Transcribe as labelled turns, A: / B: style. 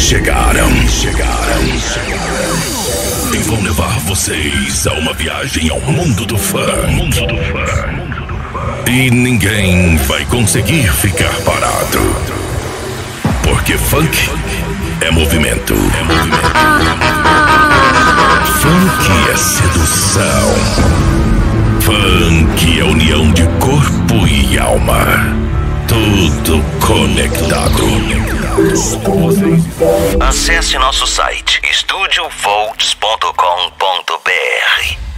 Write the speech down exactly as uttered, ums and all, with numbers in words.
A: chegaram, chegaram, chegaram. E vão levar vocês a uma viagem ao mundo do funk. Mundo do funk. E ninguém vai conseguir ficar parado. Porque funk é movimento. É movimento. Funk é sedução. Funk é união de corpo e alma. Tudo conectado.
B: Acesse nosso site estúdio volts ponto com ponto br.